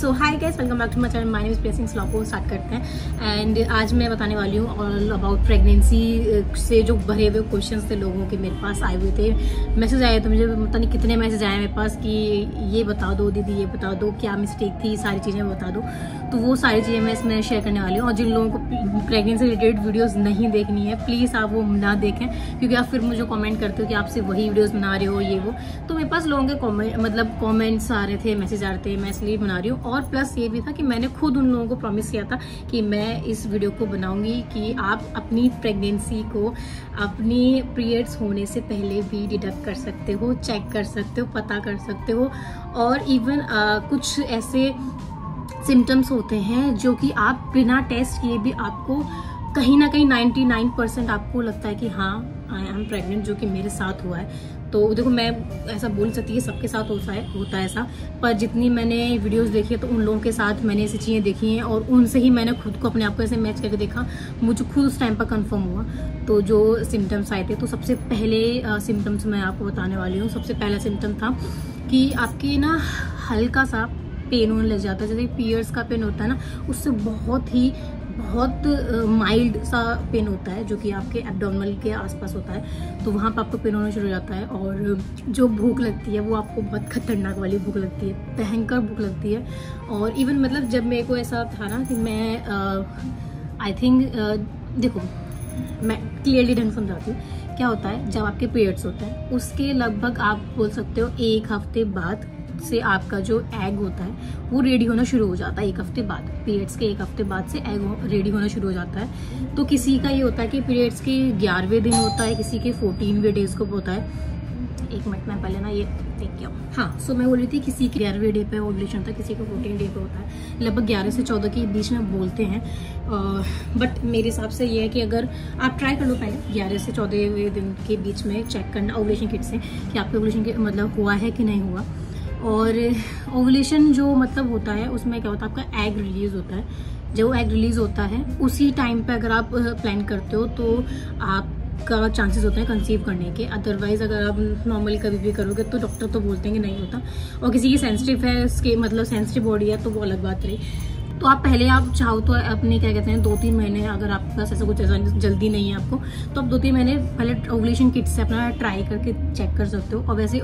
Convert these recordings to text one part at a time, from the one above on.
So hi guys, welcome back to my channel. My name is प्लेसिंग स्लॉ को start करते हैं। एंड आज मैं बताने वाली हूँ ऑल अबाउट प्रेगनेंसी से जो भरे हुए क्वेश्चंस थे लोगों के मेरे पास आए हुए थे, मैसेज आए थे मुझे, पता नहीं कितने मैसेज आए मेरे पास कि ये बता दो दीदी, ये बता दो क्या मिस्टेक थी, सारी चीज़ें बता दो। तो वो सारी चीज़ें मैं इसमें शेयर करने वाली हूँ। और जिन लोगों को प्रेगनेंसी रिलेटेड वीडियोज़ नहीं देखनी है प्लीज़ आप वो ना देखें, क्योंकि आप फिर मुझे कॉमेंट करते हो कि आप सिर्फ वही वीडियोज़ बना रहे हो ये वो। तो मेरे पास लोगों के कॉमेंट्स आ रहे थे, मैसेज आ रहे थे, मैं इसलिए बना रही हूँ। और प्लस ये भी था कि मैंने खुद उन लोगों को प्रॉमिस किया था कि मैं इस वीडियो को बनाऊंगी कि आप अपनी प्रेगनेंसी को अपनी पीरियड्स होने से पहले भी डिटेक्ट कर सकते हो, चेक कर सकते हो, पता कर सकते हो। और इवन कुछ ऐसे सिम्टम्स होते हैं जो कि आप बिना टेस्ट किए भी आपको कहीं ना कहीं 99% आपको लगता है कि हाँ आई एम प्रेग्नेंट, जो कि मेरे साथ हुआ है। तो देखो मैं ऐसा बोल सकती है सबके साथ होता है ऐसा, पर जितनी मैंने वीडियोस देखी है तो उन लोगों के साथ मैंने ऐसी चीज़ें देखी हैं और उनसे ही मैंने खुद को अपने आप को ऐसे मैच करके देखा, मुझे खुद उस टाइम पर कंफर्म हुआ। तो जो सिम्टम्स आए थे, तो सबसे पहले सिम्टम्स मैं आपको बताने वाली हूँ। सबसे पहला सिम्टम था कि आपके ना हल्का सा पेन होने लग जाता है, जैसे पीरियड्स का पेन होता है ना, उससे बहुत माइल्ड सा पेन होता है जो कि आपके एब्डोमिनल के आसपास होता है। तो वहाँ पर आपको पेन होना शुरू हो जाता है। और जो भूख लगती है वो आपको बहुत खतरनाक वाली भूख लगती है, भयंकर भूख लगती है। और इवन मतलब जब मेरे को ऐसा था ना कि मैं आई थिंक देखो मैं क्लियरली ढंग समझाती हूँ क्या होता है। जब आपके पीरियड्स होते हैं उसके लगभग आप बोल सकते हो 1 हफ्ते बाद से आपका जो एग होता है वो रेडी होना शुरू हो जाता है। 1 हफ्ते बाद, पीरियड्स के 1 हफ्ते बाद से एग रेडी होना शुरू हो जाता है। तो किसी का ये होता है कि पीरियड्स के 11वें दिन होता है, किसी के 14वें डेज को होता है। 1 मिनट में पहले ना ये देख के आओ। हाँ, सो मैं बोल रही थी किसी के 11वें डे पे ओवुलेशन होता है, किसी को 14 डे पे होता है। लगभग 11 से 14 के बीच में बोलते हैं। बट मेरे हिसाब से ये है कि अगर आप ट्राई कर लो पहले 11 से 14वें दिन के बीच में चेक करना ओवुलेशन किट से कि आपके ओवुलेशन के मतलब हुआ है कि नहीं हुआ। और ओवुलेशन जो मतलब होता है उसमें क्या होता है, आपका एग रिलीज होता है। जब एग रिलीज होता है उसी टाइम पे अगर आप प्लान करते हो तो आपका चांसेस होते हैं कंसीव करने के। अदरवाइज अगर आप नॉर्मली कभी भी करोगे तो डॉक्टर तो बोलते हैं कि नहीं होता। और किसी की सेंसिटिव है, उसके मतलब सेंसिटिव बॉडी है तो वो अलग बात रही। तो आप पहले आप चाहो तो अपने क्या कहते हैं 2-3 महीने, अगर आपके पास ऐसा कुछ ऐसा जल्दी नहीं है आपको, तो आप 2-3 महीने पहले ओवुलेशन किट से अपना ट्राई करके चेक कर सकते हो। और वैसे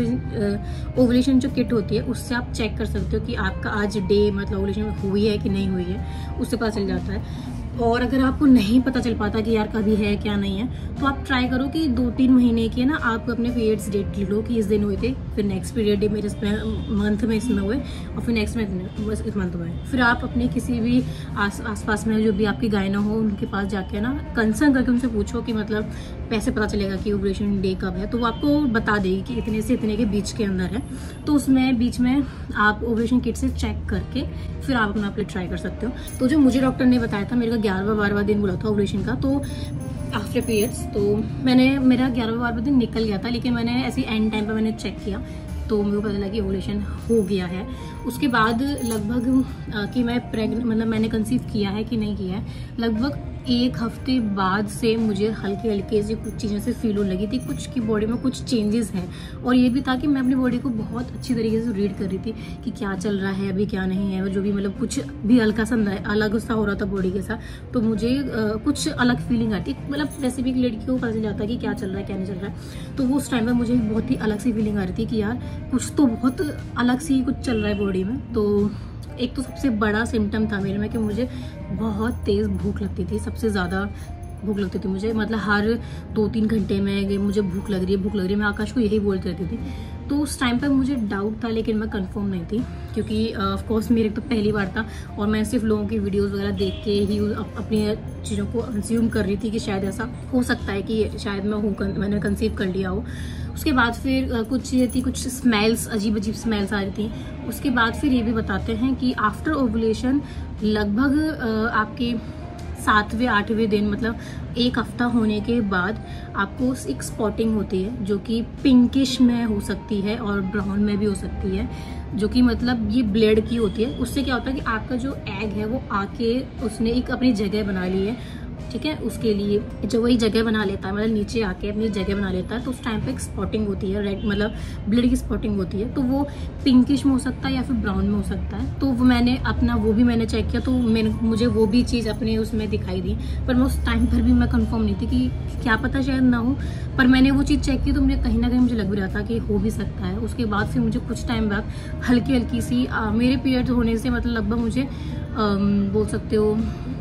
ओवुलेशन जो किट होती है उससे आप चेक कर सकते हो कि आपका आज डे मतलब ओवुलेशन हुई है कि नहीं हुई है, उससे पता चल जाता है। और अगर आपको नहीं पता चल पाता कि यार कभी है क्या नहीं है, तो आप ट्राई करो कि 2-3 महीने के ना आप अपने पीरियड्स डेट लिख लो कि इस दिन हुए थे, फिर नेक्स्ट पीरियड डे मेरे मंथ में इसमें हुए, और फिर नेक्स्ट इस मंथ में। फिर आप अपने किसी भी आसपास में जो भी आपकी गायना हो उनके पास जाके ना कंसर्न करके उनसे पूछो कि मतलब कैसे पता चलेगा कि ओवुलेशन डे कब है। तो वो आपको बता देगी कि इतने से इतने के बीच के अंदर है। तो उसमें बीच में आप ओवुलेशन किट से चेक करके फिर आप अपना ट्राई कर सकते हो। तो जो मुझे डॉक्टर ने बताया था, मेरे का 11वां-12वां दिन बोला था ओवुलेशन का, तो आफ्टर पीरियड्स, तो मेरा 11वां-12वां दिन निकल गया था। लेकिन मैंने ऐसी एंड टाइम पर मैंने चेक किया तो मेरे को पता लगा कि ओवुलेशन हो गया है। उसके बाद लगभग कि मैं प्रेग्नेंट मतलब मैंने कंसीव किया है कि नहीं किया है, लगभग 1 हफ्ते बाद से मुझे हल्के हल्के से कुछ चीज़ें से फील होने लगी थी, कुछ की बॉडी में कुछ चेंजेस हैं। और ये भी था कि मैं अपनी बॉडी को बहुत अच्छी तरीके से रीड कर रही थी कि क्या चल रहा है अभी, क्या नहीं है, जो भी मतलब कुछ भी हल्का सा अलग सा हो रहा था बॉडी के साथ। तो मुझे कुछ अलग फीलिंग आती, मतलब वैसे भी एक लड़की को पता चल जाता है कि क्या चल रहा है क्या नहीं चल रहा है। तो वो उस टाइम पर मुझे बहुत ही अलग सी फीलिंग आ रही थी कि यार कुछ तो बहुत अलग सी कुछ चल रहा है बॉडी में। तो एक तो सबसे बड़ा सिम्टम था मेरे में कि मुझे बहुत तेज़ भूख लगती थी, सबसे ज़्यादा भूख लगती थी मुझे। मतलब हर 2-3 घंटे में मुझे भूख लग रही है, मैं आकाश को यही बोलती रहती थी। तो उस टाइम पर मुझे डाउट था लेकिन मैं कंफर्म नहीं थी, क्योंकि ऑफ कोर्स मेरे तो पहली बार था और मैं सिर्फ लोगों की वीडियोस वगैरह देख के ही अपनी चीज़ों को कंज्यूम कर रही थी कि शायद ऐसा हो सकता है कि शायद मैंने कंसीव कर लिया हो। उसके बाद फिर कुछ चीज़ें थी, कुछ स्मेल्स, अजीब स्मेल्स आ रही थी। उसके बाद फिर ये भी बताते हैं कि आफ्टर ओवुलेशन लगभग आपके 7वें-8वें दिन मतलब 1 हफ्ता होने के बाद आपको एक स्पॉटिंग होती है जो कि पिंकिश में हो सकती है और ब्राउन में भी हो सकती है, जो कि मतलब ये ब्लेड की होती है। उससे क्या होता है कि आपका जो एग है वो आके उसने एक अपनी जगह बना ली है ठीक है। उसके लिए जब वही जगह बना लेता है, मतलब नीचे आके अपनी जगह बना लेता है, तो उस टाइम पे एक स्पॉटिंग होती है, रेड मतलब ब्लड की स्पॉटिंग होती है, तो वो पिंकिश में हो सकता है या फिर ब्राउन में हो सकता है। तो वो मैंने अपना वो भी मैंने चेक किया, तो मुझे वो भी चीज़ अपने उसमें दिखाई दी, पर मैं उस टाइम पर भी मैं कंफर्म नहीं थी कि क्या पता शायद ना हो, पर मैंने वो चीज़ चेक की तो मुझे कहीं ना कहीं मुझे लग भी रहा था कि हो भी सकता है। उसके बाद फिर मुझे कुछ टाइम बाद हल्की हल्की सी मेरे पीरियड होने से मतलब लगभग मुझे बोल सकते हो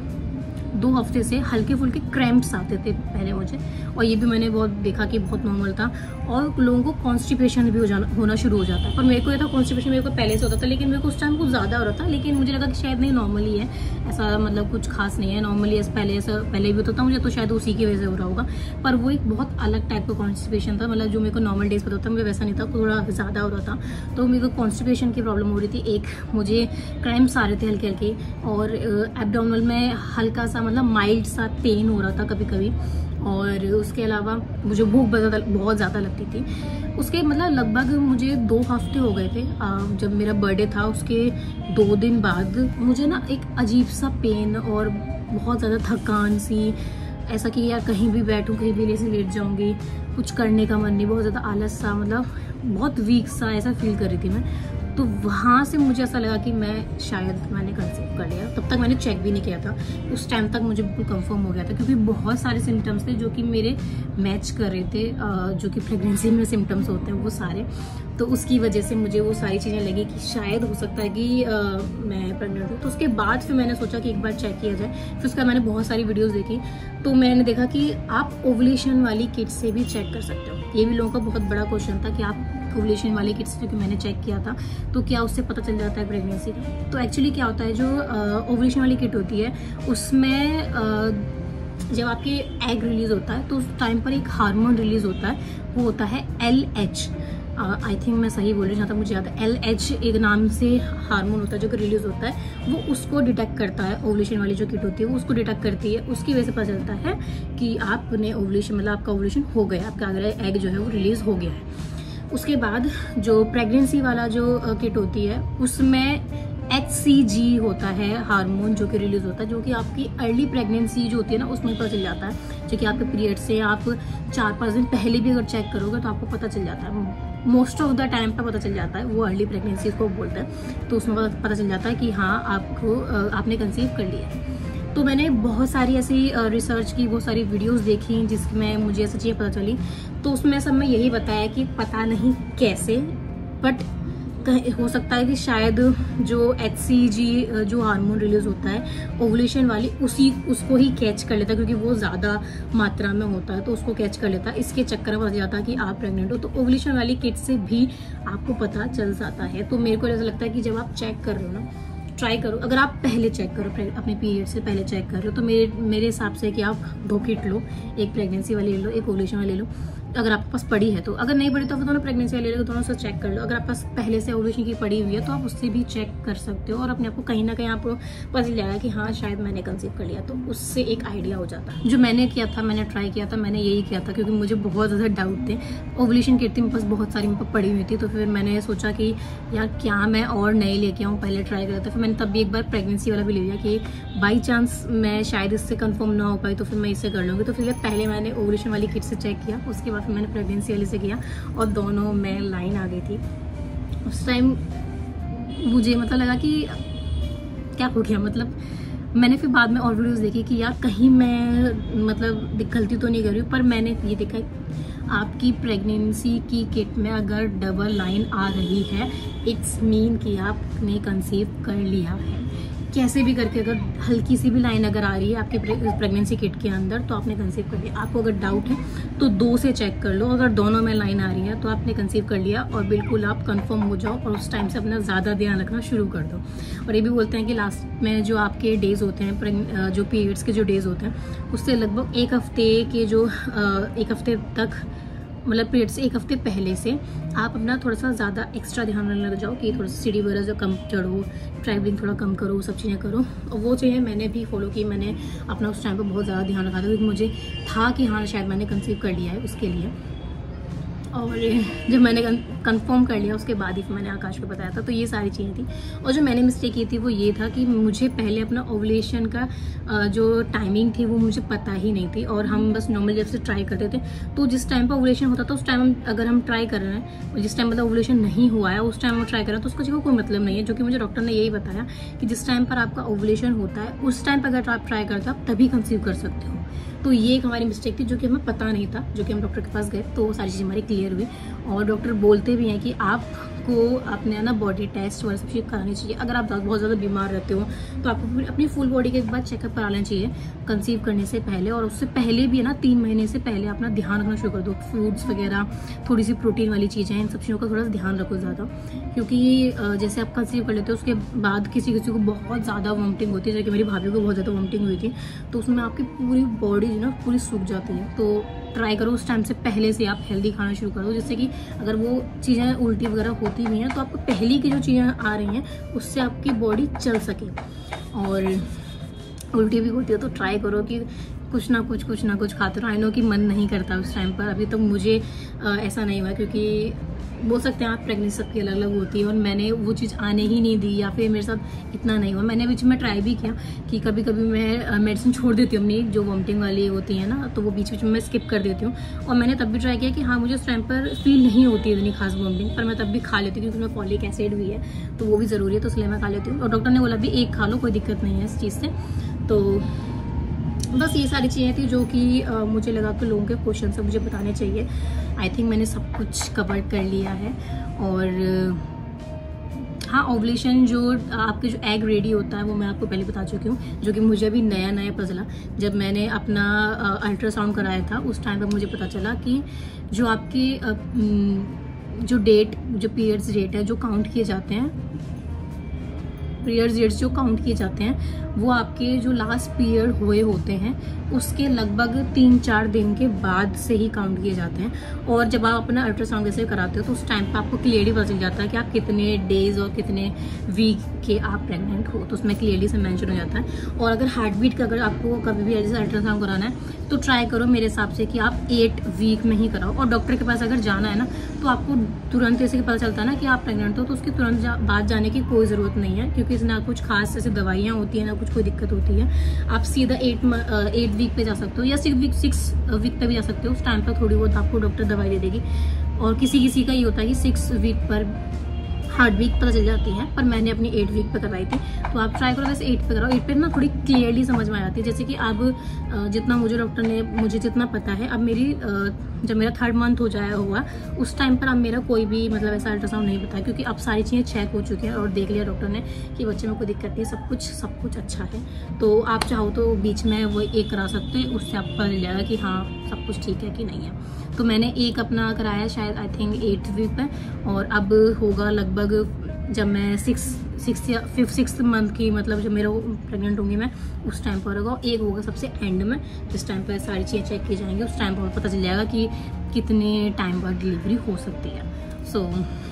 2 हफ्ते से हल्के फुल्के क्रैम्प्स आते थे पहले मुझे, और ये भी मैंने बहुत देखा कि बहुत नॉर्मल था। और लोगों को कॉन्स्टिपेशन भी होना शुरू हो जाता है, पर मेरे को ये था कॉन्स्टिपेशन मेरे को पहले से होता था, लेकिन मेरे को उस टाइम कुछ ज़्यादा हो रहा था, लेकिन मुझे लगा कि शायद नहीं नॉर्मल ही है, ऐसा मतलब कुछ खास नहीं है, नॉर्मली पहले भी होता था मुझे, तो शायद उसी की वजह से हो रहा होगा। पर वो एक बहुत अलग टाइप का कॉन्स्टिपेशन था, मतलब जो मेरे को नॉर्मल डेज पता होता मुझे वैसा नहीं था, थोड़ा ज़्यादा हो रहा था। तो मेरे को कॉन्स्टिपेशन की प्रॉब्लम हो रही थी, एक मुझे क्रैम्प्स आ रहे थे हल्के हल्के, और एब्डोमिनल में हल्का सा मतलब माइल्ड सा पेन हो रहा था कभी कभी, और उसके अलावा मुझे भूख बहुत ज़्यादा लगती थी। उसके मतलब लगभग मुझे 2 हफ्ते हो गए थे, जब मेरा बर्थडे था उसके 2 दिन बाद मुझे ना एक अजीब सा पेन और बहुत ज़्यादा थकान सी, ऐसा कि यार कहीं भी बैठूं कहीं भी ऐसे लेट जाऊंगी, कुछ करने का मन नहीं, बहुत ज़्यादा आलस सा, मतलब बहुत वीक सा ऐसा फील कर रही थी मैं। तो वहाँ से मुझे ऐसा लगा कि मैंने कंसीव कर लिया। तब तक मैंने चेक भी नहीं किया था, उस टाइम तक मुझे बिल्कुल कंफर्म हो गया था, क्योंकि बहुत सारे सिम्टम्स थे जो कि मेरे मैच कर रहे थे, जो कि प्रेगनेंसी में सिम्टम्स होते हैं वो सारे। तो उसकी वजह से मुझे वो सारी चीज़ें लगी कि शायद हो सकता है कि मैं प्रेग्नेंट हूँ। तो उसके बाद फिर मैंने सोचा कि एक बार चेक किया जाए। फिर उसका मैंने बहुत सारी वीडियोस देखी, तो मैंने देखा कि आप ओवुलेशन वाली किट से भी चेक कर सकते हो। ये भी लोगों का बहुत बड़ा क्वेश्चन था कि आप ओवुलेशन वाली किट्स जो कि मैंने चेक किया था, तो क्या उससे पता चल जाता है प्रेगनेंसी का। तो एक्चुअली क्या होता है, जो ओवुलेशन वाली किट होती है उसमें जब आपके एग रिलीज होता है तो उस टाइम पर एक हार्मोन रिलीज होता है, वो होता है LH। आई थिंक मैं सही बोल रही हूँ, जहाँ तक मुझे याद है LH एक नाम से हार्मोन होता है जो कि रिलीज होता है, वो उसको डिटेक्ट करता है। ओवुलेशन वाली जो किट होती है वो उसको डिटेक्ट करती है, उसकी वजह से पता चलता है कि आपने ओवुलेशन मतलब आपका ओवुलेशन हो गया, आपका अगर एग जो है वो रिलीज हो गया है। उसके बाद जो प्रेगनेंसी वाला जो किट होती है उसमें HCG होता है हार्मोन जो कि रिलीज होता है, जो कि आपकी अर्ली प्रेगनेंसी जो होती है ना उसमें पता चल जाता है, जो कि आपके पीरियड से आप 4-5 दिन पहले भी अगर चेक करोगे तो आपको पता चल जाता है, मोस्ट ऑफ द टाइम पे पता चल जाता है। वो अर्ली प्रेगनेंसी को बोलते हैं, तो उसमें पता चल जाता है कि हाँ आपने कंसीव कर लिया है। तो मैंने बहुत सारी ऐसी रिसर्च की, बहुत सारी वीडियोस देखी जिसमें मुझे ऐसी चीज़ें पता चली। तो उसमें सब में यही बताया कि पता नहीं कैसे, बट हो सकता है कि शायद जो HCG जो हार्मोन रिलीज होता है ओवुलेशन वाली उसको ही कैच कर लेता है, क्योंकि वो ज़्यादा मात्रा में होता है तो उसको कैच कर लेता है। इसके चक्कर में पता जाता है कि आप प्रेग्नेंट हो। तो ओवुलेशन वाली किट से भी आपको पता चल जाता है। तो मेरे को ऐसा लगता है कि जब आप चेक कर रहे हो ना, ट्राई करो, अगर आप पहले चेक करो, अपने पीरियड से पहले चेक कर रहे हो, तो मेरे हिसाब से कि आप 2 किट लो, एक प्रेगनेंसी वाली ले लो, एक ओवुलेशन वाली ले लो, अगर आपके पास पड़ी है तो। अगर नहीं पड़ी तो फिर दोनों प्रेगनेंसी वाले ले लो, दोनों से चेक कर लो। अगर आपके पास पहले से ओवुलेशन की पड़ी हुई है तो आप उससे भी चेक कर सकते हो, और अपने आप को कहीं ना कहीं आपको पता चल जाएगा कि हाँ शायद मैंने कंसीव कर लिया, तो उससे एक आइडिया हो जाता है। जो मैंने किया था, मैंने ट्राई किया था, मैंने यही किया था, क्योंकि मुझे बहुत ज़्यादा डाउट थे। ओवुलेशन किट थी मेरे पास, बहुत सारी मेरे पास पड़ी हुई थी, तो फिर मैंने सोचा कि यार क्या मैं और नए लेके आऊँ, पहले ट्राई करा था। फिर मैंने तब भी एक बार प्रेगनेंसी वाला भी ले लिया कि बाई चांस मैं शायद इससे कंफर्म ना हो पाई तो फिर मैं इससे कर लूँगी। तो फिर पहले मैंने ओवुलेशन वाली किट से चेक किया, उसके बाद फिर मैंने प्रेगनेंसी से किया, और दोनों में लाइन आ गई थी। उस टाइम मुझे मतलब लगा कि क्या हो गया, मतलब मैंने फिर बाद में और वीडियोस देखी कि यार कहीं मैं मतलब गलती तो नहीं कर रही हूँ, पर मैंने ये देखा आपकी प्रेगनेंसी की किट में अगर डबल लाइन आ रही है, इट्स मीन कि आपने कंसीव कर लिया है। कैसे भी करके अगर हल्की सी भी लाइन अगर आ रही है आपके प्रेगनेंसी किट के अंदर तो आपने कंसीव कर लिया। आपको अगर डाउट है तो 2 से चेक कर लो, अगर दोनों में लाइन आ रही है तो आपने कंसीव कर लिया, और बिल्कुल आप कंफर्म हो जाओ और उस टाइम से अपना ज़्यादा ध्यान रखना शुरू कर दो। और ये भी बोलते हैं कि लास्ट में जो आपके डेज होते हैं, जो पीरियड्स के जो डेज होते हैं, उससे लगभग 1 हफ्ते के जो 1 हफ्ते तक, मतलब पीरियड से 1 हफ्ते पहले से आप अपना थोड़ा सा ज़्यादा एक्स्ट्रा ध्यान रखने लग जाओ कि थोड़ा सा सीढ़ी वगैरह जो कम चढ़ो, ट्रैवलिंग थोड़ा कम करो, सब चीज़ें करो। और वो चीज़ें मैंने भी फॉलो की, मैंने अपना उस टाइम पर बहुत ज़्यादा ध्यान रखा था, क्योंकि मुझे था कि हाँ शायद मैंने कंसीव कर लिया है उसके लिए। और जब मैंने कंफर्म कर लिया उसके बाद ही मैंने आकाश को बताया था। तो ये सारी चीज़ें थी। और जो मैंने मिस्टेक की थी वो ये था कि मुझे पहले अपना ओवुलेशन का जो टाइमिंग थी वो मुझे पता ही नहीं थी, और हम बस नॉर्मल जब से ट्राई करते थे। तो जिस टाइम पर ओवुलेशन होता था उस टाइम अगर हम ट्राई कर रहे हैं, जिस टाइम मतलब ओवुलेशन नहीं हुआ है उस टाइम हम ट्राई कर रहे हैं, तो उसका कोई मतलब नहीं है। जो कि मुझे डॉक्टर ने यही बताया कि जिस टाइम पर आपका ओवुलेशन होता है उस टाइम पर अगर आप ट्राई करते हो आप तभी कंसीव कर सकते हो। तो ये एक हमारी मिस्टेक थी जो कि हमें पता नहीं था, जो कि हम डॉक्टर के पास गए तो वो सारी चीज़ें हमारी क्लियर हुई। और डॉक्टर बोलते भी हैं कि आपको अपने ना बॉडी टेस्ट वाला सब चीज़ करानी चाहिए। अगर आप बहुत ज़्यादा बीमार रहते हो तो आपको अपनी फुल बॉडी के एक बार चेकअप करा लेना चाहिए कंसीव करने से पहले, और उससे पहले भी है ना 3 महीने से पहले अपना ध्यान रखना शुरू कर दो। फ्रूट्स वगैरह, थोड़ी सी प्रोटीन वाली चीज़ें, इन सब चीज़ों का थोड़ा सा ध्यान रखो ज़्यादा, क्योंकि जैसे आप कंसीव कर लेते हो उसके बाद किसी को बहुत ज़्यादा वॉमिटिंग होती है, जैसे कि मेरी भाभी को बहुत ज़्यादा वॉमिटिंग हुई थी, तो उसमें आपकी पूरी बॉडी जो ना पूरी सूख जाती है। तो ट्राई करो उस टाइम से पहले से आप हेल्दी खाना शुरू करो, जिससे कि अगर वो चीज़ें उल्टी वगैरह होती भी हैं तो आपको पहले की जो चीज़ें आ रही हैं उससे आपकी बॉडी चल सके। और उल्टी भी होती है तो ट्राई करो कि कुछ ना कुछ खाते रहो। आई नो कि मन नहीं करता उस टाइम पर, अभी तक मुझे ऐसा नहीं हुआ, क्योंकि बोल सकते हैं आप प्रेगनेंसी सबकी अलग अलग होती है, और मैंने वो चीज़ आने ही नहीं दी, या फिर मेरे साथ इतना नहीं हुआ। मैंने बीच में ट्राई भी किया कि कभी कभी मैं मेडिसिन छोड़ देती हूँ अपनी, जो वॉमिटिंग वाली होती है ना, तो वो बीच में मैं स्किप कर देती हूँ। और मैंने तब भी ट्राई किया कि हाँ मुझे उस टाइम पर फील नहीं होती है इतनी खास वॉमिटिंग, पर मैं तब भी खा लेती हूँ क्योंकि उसमें फॉलिक एसिड भी है तो वो भी ज़रूरी है, तो इसलिए मैं खा लेती हूँ। और डॉक्टर ने बोला भी एक खा लो, कोई दिक्कत नहीं है इस चीज़ से। तो बस ये सारी चीज़ें थी जो कि मुझे लगा कि लोगों के क्वेश्चन से मुझे बताने चाहिए। आई थिंक मैंने सब कुछ कवर कर लिया है। और हाँ, ओवुलेशन जो आपके जो एग रेडी होता है वो मैं आपको पहले बता चुकी हूँ, जो कि मुझे अभी नया पता चला जब मैंने अपना अल्ट्रासाउंड कराया था। उस टाइम पर मुझे पता चला कि जो आपकी जो पीरियड्स डेट है जो काउंट किए जाते हैं, पीरियड्स डेट्स जो काउंट किए जाते हैं वो आपके जो लास्ट पीरियड हुए होते हैं उसके लगभग 3-4 दिन के बाद से ही काउंट किए जाते हैं। और जब आप अपना अल्ट्रासाउंड जैसे कराते हो तो उस टाइम पर आपको क्लियरली पता चल जाता है कि आप कितने डेज और कितने वीक के आप प्रेग्नेंट हो, तो उसमें क्लियरली से मेंशन हो जाता है। और अगर हार्ट बीट का अगर आपको कभी भी ऐसे अल्ट्रासाउंड कराना है तो ट्राई करो मेरे हिसाब से कि आप 8 वीक में ही कराओ। और डॉक्टर के पास अगर जाना है ना तो आपको तुरंत ऐसे पता चलता है ना कि आप प्रेग्नेंट हो, तो उसकी तुरंत बाद जाने की कोई ज़रूरत नहीं है, क्योंकि इसमें ना कुछ खास ऐसे दवाइयाँ होती हैं ना कुछ कोई दिक्कत होती है। आप सीधा 8 वीक पे जा सकते हो या 6 वीक पे भी जा सकते हो। उस टाइम पर थोड़ी बहुत आपको डॉक्टर दवाई दे देगी, और किसी का ये होता है कि 6 वीक पर हार्ट बीट पता चल जाती है, पर मैंने अपनी 8 वीक पे करवाई थी। तो आप ट्राई करो वैसे 8 पे कराओ। 8 पे ना थोड़ी क्लियरली समझ में आ जाती है। जैसे कि अब जितना मुझे डॉक्टर ने मुझे जितना पता है, अब मेरी जब मेरा 3rd मंथ हो जाया हुआ उस टाइम पर अब मेरा कोई भी मतलब ऐसा अल्ट्रासाउंड नहीं बताया, क्योंकि अब सारी चीज़ें चेक हो चुकी हैं और देख लिया डॉक्टर ने कि बच्चे में कोई दिक्कत नहीं, सब कुछ अच्छा है। तो आप चाहो तो बीच में वो एक करा सकते हैं, उससे आपको पता चल जाएगा कि हाँ सब कुछ ठीक है कि नहीं है। तो मैंने एक अपना कराया शायद आई थिंक 8 वीक पे, और अब होगा लगभग जब मैं 6th मंथ की मतलब जब मेरा प्रेग्नेंट होंगी मैं उस टाइम पर होगा। एक होगा सबसे एंड में, जिस टाइम पर सारी चीज़ें चेक की जाएंगी, उस टाइम पर पता चल जाएगा कि कितने टाइम बाद डिलीवरी हो सकती है। सो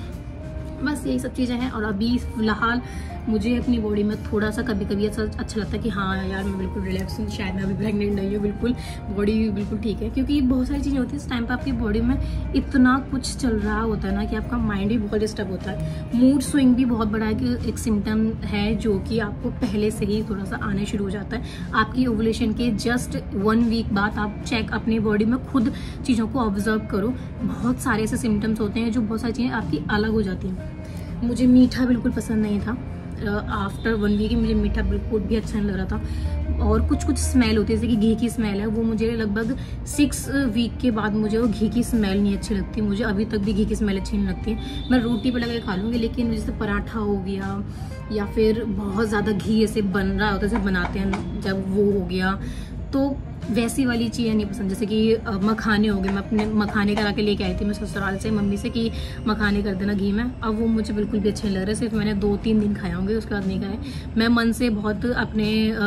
बस यही सब चीज़ें हैं। और अभी फ़िलहाल मुझे अपनी बॉडी में थोड़ा सा कभी कभी ऐसा अच्छा लगता है कि हाँ यार मैं बिल्कुल रिलैक्स हूँ, शायद मैं अभी प्रेग्नेंट नहीं हूँ, बिल्कुल बॉडी बिल्कुल ठीक है। क्योंकि बहुत सारी चीज़ें होती है इस टाइम पर आपकी बॉडी में इतना कुछ चल रहा होता है ना कि आपका माइंड भी बहुत डिस्टर्ब होता है। मूड स्विंग भी बहुत बड़ा एक सिम्टम है जो कि आपको पहले से ही थोड़ा सा आने शुरू हो जाता है। आपकी ओवुलेशन के जस्ट 1 वीक बाद आप चेक अपनी बॉडी में खुद चीज़ों को ऑब्जर्व करो। बहुत सारे ऐसे सिम्टम्स होते हैं जो बहुत सारी चीज़ें आपकी अलग हो जाती हैं। मुझे मीठा बिल्कुल पसंद नहीं था। आफ्टर 1 वीक मुझे मीठा बिल्कुल भी अच्छा नहीं लग रहा था। और कुछ स्मेल होती है जैसे कि घी की स्मेल है, वो मुझे लगभग 6 वीक के बाद मुझे वो घी की स्मेल नहीं अच्छी लगती। मुझे अभी तक भी घी की स्मेल अच्छी नहीं लगती। मैं रोटी पे लगा के खा लूँगी, लेकिन जैसे पराठा हो गया या फिर बहुत ज़्यादा घी ऐसे बन रहा होता है जैसे बनाते हैं जब वो हो गया, तो वैसी वाली चीज़ें नहीं पसंद। जैसे कि मखाने हो गए, मैं अपने मखाने करा के लेके आई थी मैं ससुराल से मम्मी से कि मखाने कर देना घी में। अब वो मुझे बिल्कुल भी अच्छे नहीं लग रहे। सिर्फ मैंने 2-3 दिन खाए होंगे, उसके बाद नहीं खाए। मैं मन से बहुत अपने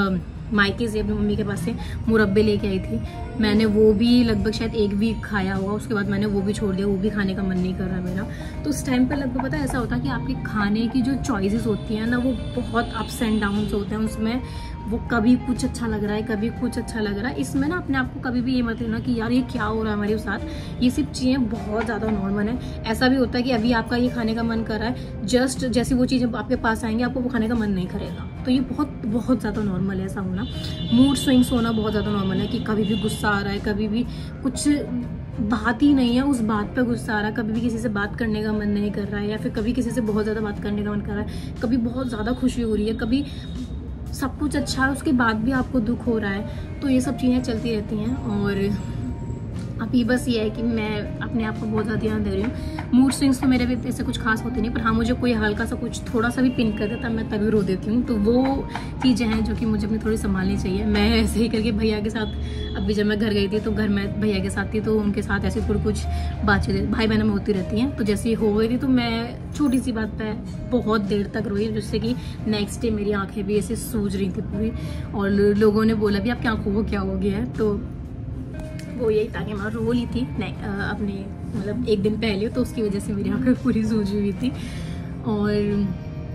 मायके से अपनी मम्मी के पास से मुरब्बे लेके आई थी। मैंने वो भी लगभग शायद 1 वीक खाया होगा, उसके बाद मैंने वो भी छोड़ दिया, वो भी खाने का मन नहीं कर रहा मेरा। तो उस टाइम पर लगभग पता है ऐसा होता है कि आपके खाने की जो चॉइसेस होती हैं ना, वो बहुत अप्स एंड डाउन्स होते हैं उसमें। वो कभी कुछ अच्छा लग रहा है, कभी कुछ अच्छा लग रहा है। इसमें ना अपने आप को कभी भी ये मत लेना कि यार ये क्या हो रहा है हमारे साथ। ये सब चीज़ें बहुत ज़्यादा नॉर्मल है। ऐसा भी होता है कि अभी आपका ये खाने का मन कर रहा है, जस्ट जैसी वो चीज़ें आपके पास आएंगे आपको वो खाने का मन नहीं करेगा। तो ये बहुत ज़्यादा नॉर्मल है ऐसा होना। मूड स्विंग्स होना बहुत ज़्यादा नॉर्मल है कि कभी भी गुस्सा आ रहा है, कभी भी कुछ बात ही नहीं है उस बात पे गुस्सा आ रहा है, कभी भी किसी से बात करने का मन नहीं कर रहा है, या फिर कभी किसी से बहुत ज़्यादा बात करने का मन कर रहा है, कभी बहुत ज़्यादा खुशी हो रही है, कभी सब कुछ अच्छा है उसके बाद भी आपको दुख हो रहा है। तो ये सब चीज़ें चलती रहती हैं। और अभी बस ये है कि मैं अपने आप को बहुत ज़्यादा ध्यान दे रही हूँ। मूड स्विंग्स तो मेरे भी ऐसे कुछ खास होते नहीं, पर हाँ मुझे कोई हल्का सा कुछ थोड़ा सा भी पिन कर देता मैं तभी रो देती हूँ। तो वो चीज़ें हैं जो कि मुझे अपनी थोड़ी संभालनी चाहिए। मैं ऐसे ही करके भैया के साथ, अभी जब मैं घर गई थी तो घर में भैया के साथ थी, तो उनके साथ ऐसे थोड़ी कुछ बातचीत भाई बहनों में होती रहती हैं। तो जैसे हो गई थी तो मैं छोटी सी बात पर बहुत देर तक रोई, जिससे कि नेक्स्ट डे मेरी आँखें भी ऐसे सूज रही थी पूरी। और लोगों ने बोला भी आपकी आँखों को क्या हो गया है। तो वो यही था कि मैं रो ली थी अपने मतलब 1 दिन पहले, तो उसकी वजह से मेरी आँखें पूरी सूजी हुई थी। और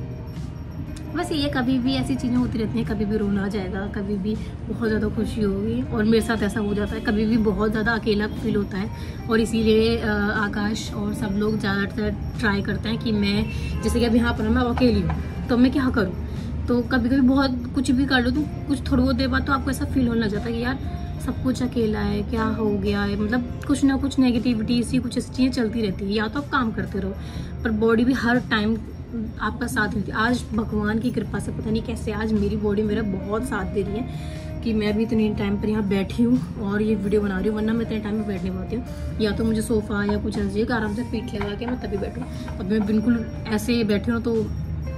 बस ये कभी भी ऐसी चीज़ें होती रहती हैं, कभी भी रोना आ जाएगा, कभी भी बहुत ज़्यादा खुशी होगी। और मेरे साथ ऐसा हो जाता है, कभी भी बहुत ज़्यादा अकेला फील होता है। और इसीलिए आकाश और सब लोग ज़्यादातर ट्राई करते हैं कि मैं जैसे कि अब यहाँ पर मैं अकेली हूँ तो मैं क्या करूँ। तो कभी कभी बहुत कुछ भी कर लो तो कुछ थोड़ी बहुत देर बाद तो आपको ऐसा फील होने लग जाता है कि यार सब कुछ अकेला है, क्या हो गया है। मतलब कुछ ना कुछ नेगेटिविटी सी कुछ ऐसी चीज़ें चलती रहती है। या तो आप काम करते रहो, पर बॉडी भी हर टाइम आपका साथ देती है। आज भगवान की कृपा से पता नहीं कैसे आज मेरी बॉडी मेरा बहुत साथ दे रही है कि मैं भी इतने टाइम पर यहाँ बैठी हूँ और ये वीडियो बना रही हूँ। वरना मैं इतने टाइम में बैठ नहीं पाती हूँ। या तो मुझे सोफ़ा या कुछ ऐसी जगह आराम से पीठ लगा के मैं तभी बैठूँ। अब मैं बिल्कुल ऐसे बैठी हूँ तो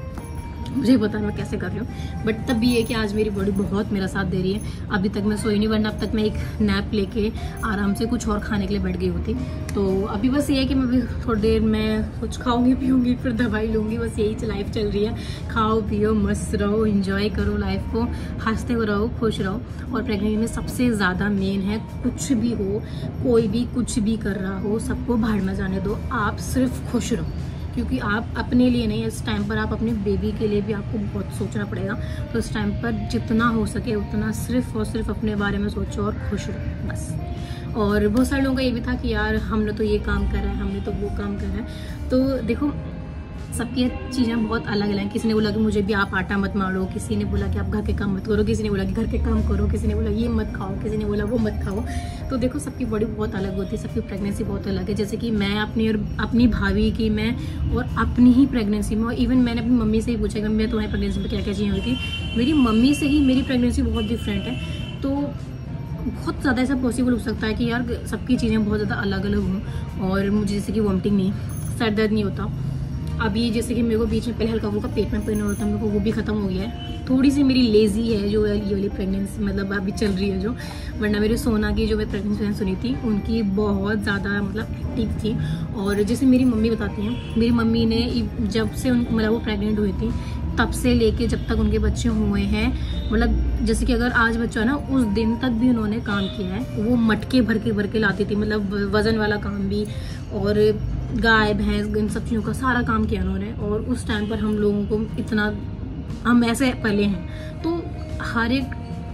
मुझे पता है मैं कैसे कर रही हूँ। बट तब भी ये कि आज मेरी बॉडी बहुत मेरा साथ दे रही है। अभी तक मैं सोई नहीं, वरना अब तक मैं एक नैप लेके आराम से कुछ और खाने के लिए बैठ गई होती। तो अभी बस ये है कि मैं भी थोड़ी देर में कुछ खाऊंगी पीऊंगी फिर दवाई लूँगी। बस यही लाइफ चल रही है। खाओ पियो मस्त रहो, इंजॉय करो लाइफ को, हंसते हुए रहो, खुश रहो। और प्रेगनेंसी में सबसे ज़्यादा मेन है कुछ भी हो, कोई भी कुछ भी कर रहा हो, सबको बाहर में जाने दो। आप सिर्फ खुश रहो, क्योंकि आप अपने लिए नहीं, इस टाइम पर आप अपने बेबी के लिए भी आपको बहुत सोचना पड़ेगा। तो इस टाइम पर जितना हो सके उतना सिर्फ और सिर्फ अपने बारे में सोचो और खुश रहो बस। और बहुत सारे लोगों का ये भी था कि यार हमने तो ये काम करा है, हमने तो वो काम करा है। तो देखो सबकी चीज़ें बहुत अलग अलग हैं। किसी ने बोला कि मुझे भी आप आटा मत मारो, किसी ने बोला कि आप घर के काम मत करो, किसी ने बोला कि घर के काम करो, किसी ने बोला ये मत खाओ, किसी ने बोला वो मत खाओ। तो देखो सबकी बॉडी बहुत अलग होती है, सबकी प्रेगनेंसी बहुत अलग है। जैसे कि मैं अपनी भाभी की मैं और अपनी ही प्रेगनेंसी में, और इवन मैंने अपनी मम्मी से ही पूछा कि मैं तुम्हारी प्रेगनेंसी में क्या क्या चीज़ें हुई थी। मेरी मम्मी से ही मेरी प्रेगनेंसी बहुत डिफरेंट है। तो बहुत ज़्यादा ऐसा पॉसिबल हो सकता है कि यार सबकी चीज़ें बहुत ज़्यादा अलग अलग हों। और मुझे जैसे कि वॉमिटिंग नहीं, सर दर्द नहीं होता। अभी जैसे कि मेरे को बीच में पहले हल्का फुल्का पेट में पेन हो रहा था, मेरे को वो भी खत्म हो गया है। थोड़ी सी मेरी लेजी है जो ये वाली प्रेगनेंसी मतलब अभी चल रही है जो, वरना मेरी सोना की जो मैं प्रेगनेंसी सुनी थी उनकी बहुत ज़्यादा मतलब एक्टिव थी। और जैसे मेरी मम्मी बताती हैं, मेरी मम्मी ने जब से मतलब वो प्रेग्नेंट हुई थी तब से लेके जब तक उनके बच्चे हुए हैं, मतलब जैसे कि अगर आज बच्चा ना उस दिन तक भी उन्होंने काम किया है। वो मटके भर के लाती थी, मतलब वज़न वाला काम भी, और गाय भैंस इन सब चीज़ों का सारा काम किया उन्होंने। और उस टाइम पर हम लोगों को इतना, हम ऐसे पहले हैं तो हर एक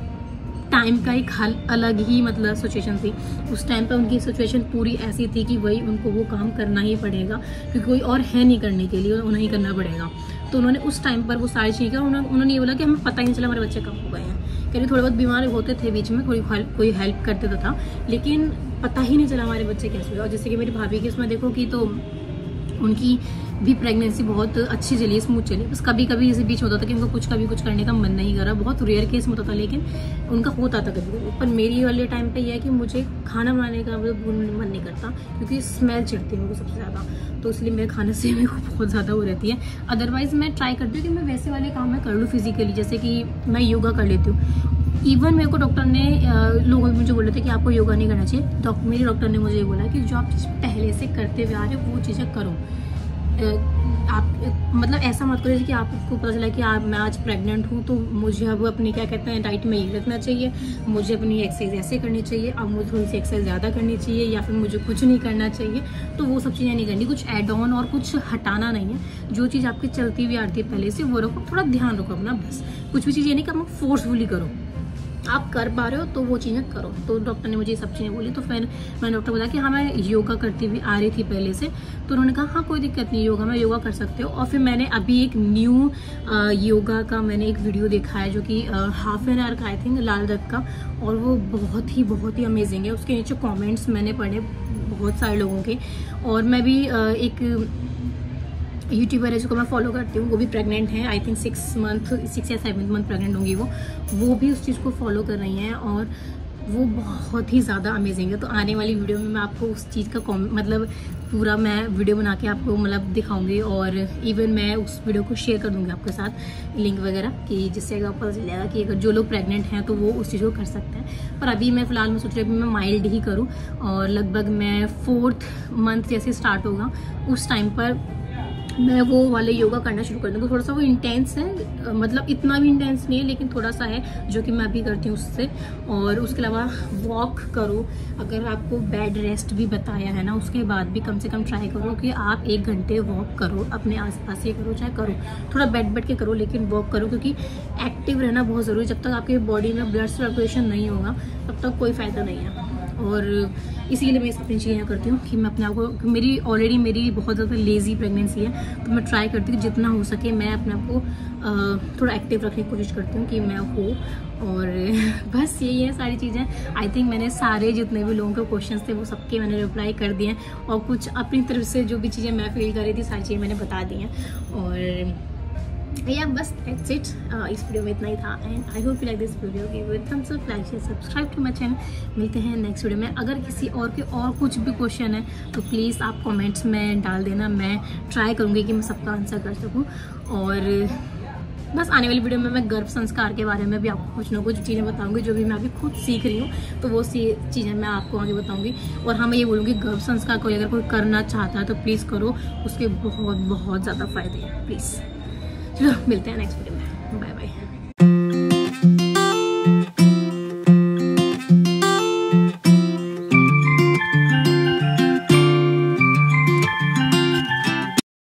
टाइम का एक अलग ही मतलब सिचुएशन थी। उस टाइम पे उनकी सिचुएशन पूरी ऐसी थी कि वही उनको वो काम करना ही पड़ेगा, क्योंकि कोई और है नहीं करने के लिए, उन्हें ही करना पड़ेगा। तो उन्होंने उस टाइम पर वो सारी चीज़ें, उन्होंने ये बोला कि हमें पता ही नहीं चला हमारे बच्चे कब हो गए हैं। कहीं थोड़े बहुत बीमार होते थे बीच में, कोई हेल्प करते तो था, लेकिन पता ही नहीं चला हमारे बच्चे कैसे हुए। और जैसे कि मेरी भाभी की इसमें देखो कि तो उनकी भी प्रेगनेंसी बहुत अच्छी चली, स्मूथ चली। बस कभी कभी इसी बीच होता था कि उनको कुछ करने का मन नहीं करा, बहुत रेयर केस में होता था, लेकिन उनका होता था कभी कभी। पर मेरी वाले टाइम पे ये है कि मुझे खाना बनाने का मन नहीं करता, क्योंकि स्मेल चिढ़ती है मेरे को सबसे ज़्यादा। तो इसलिए मेरे खाने से मेरे को बहुत ज़्यादा वो रहती है। अदरवाइज़ मैं ट्राई करती हूँ कि मैं वैसे वाले काम मैं कर लूँ फिजिकली, जैसे कि मैं योगा कर लेती हूँ। इवन मेरे को डॉक्टर ने, लोगों मुझे बोले थे कि आपको योगा नहीं करना चाहिए। मेरे डॉक्टर ने मुझे ये बोला कि जो आप चीज़ पहले से करते हुए आ रहे हो वो चीज़ें करो। आप मतलब ऐसा मत करो कि आपको पता चला कि मैं आज प्रेग्नेंट हूँ तो मुझे अब अपनी क्या कहते हैं डाइट में ये रखना चाहिए, मुझे अपनी एक्सरसाइज ऐसे करनी चाहिए, अब मुझे थोड़ी सी एक्सरसाइज ज़्यादा करनी चाहिए, या फिर मुझे कुछ नहीं करना चाहिए। तो वो सब चीज़ें नहीं करनी, कुछ ऐड ऑन और कुछ हटाना नहीं है। जो चीज़ आपकी चलती हुई आती है पहले से वो रखो, थोड़ा ध्यान रखो अपना, बस। कुछ भी चीज़ ये नहीं कि आप फोर्सफुली करो, आप कर पा रहे हो तो वो चीज़ें करो। तो डॉक्टर ने मुझे ये सब चीज़ें बोली, तो फिर मैंने डॉक्टर को बताया कि हाँ मैं योगा करती हुई आ रही थी पहले से। तो उन्होंने कहा हाँ कोई दिक्कत नहीं, योगा कर सकते हो। और फिर मैंने अभी एक न्यू योगा का मैंने एक वीडियो देखा है जो कि हाफ एन आवर का आई थिंक, लाल दत्त का, और वो बहुत ही अमेजिंग है। उसके नीचे कॉमेंट्स मैंने पढ़े बहुत सारे लोगों के, और मैं भी एक यूट्यूबर है जिसको मैं फॉलो करती हूँ, वो भी प्रेग्नेंट है, आई थिंक 6 या 7 मंथ प्रेग्नेंट होंगी वो भी उस चीज़ को फॉलो कर रही हैं, और वो बहुत ही ज़्यादा अमेजिंग है। तो आने वाली वीडियो में मैं आपको उस चीज़ का मतलब पूरा मैं वीडियो बना के आपको मतलब दिखाऊंगी, और इवन मैं उस वीडियो को शेयर कर दूँगी आपके साथ लिंक वगैरह, कि जिससे अगर पता चल जाएगा कि अगर जो लोग प्रेग्नेंट हैं तो वो उस चीज़ को कर सकते हैं। पर अभी मैं फ़िलहाल मैं सोच रही हूँ मैं माइल्ड ही करूँ, और लगभग मैं 4th मंथ जैसे स्टार्ट होगा उस टाइम पर मैं वो वाले योगा करना शुरू कर दूँगी। थोड़ा सा वो इंटेंस है, मतलब इतना भी इंटेंस नहीं है, लेकिन थोड़ा सा है जो कि मैं अभी करती हूँ उससे। और उसके अलावा वॉक करो, अगर आपको बेड रेस्ट भी बताया है ना, उसके बाद भी कम से कम ट्राई करो कि आप 1 घंटे वॉक करो, अपने आसपास ही करो, चाहे करो थोड़ा बैठ के करो, लेकिन वॉक करो, क्योंकि एक्टिव रहना बहुत ज़रूरी। जब तक आपकी बॉडी में ब्लड सर्कुलेशन नहीं होगा तब तक कोई फ़ायदा नहीं है। और इसीलिए मैं अपनी चीज़ें करती हूँ कि मैं अपने आप को, मेरी ऑलरेडी मेरी बहुत ज़्यादा लेज़ी प्रेगनेंसी है, तो मैं ट्राई करती हूँ जितना हो सके मैं अपने आप को थोड़ा एक्टिव रखने की कोशिश करती हूँ कि मैं हो। और बस यही है सारी चीज़ें। आई थिंक मैंने सारे जितने भी लोगों के क्वेश्चंस थे वो सबके मैंने रिप्लाई कर दिए हैं, और कुछ अपनी तरफ से जो भी चीज़ें मैं फील कर रही थी सारी चीज़ें मैंने बता दी हैं। और या बस दैट्स इट, इस वीडियो में इतना ही था, and I hope you like this video. Give it thumbs up, like share subscribe to my channel. मिलते हैं नेक्स्ट वीडियो में। अगर किसी और के और कुछ भी क्वेश्चन है तो प्लीज़ आप कमेंट्स में डाल देना, मैं ट्राई करूँगी कि मैं सबका आंसर कर सकूँ। और बस आने वाली वीडियो में मैं गर्भ संस्कार के बारे में भी आपको कुछ ना कुछ चीज़ें बताऊंगी जो भी मैं अभी खुद सीख रही हूँ, तो वो चीज़ें मैं आपको आगे बताऊंगी। और हाँ मैं ये बोलूँगी गर्भ संस्कार कोई अगर कोई करना चाहता है तो प्लीज़ करो, उसके बहुत ज़्यादा फायदे हैं। प्लीज़ चलो मिलते हैं नेक्स्ट वीडियो में, बाय बाय।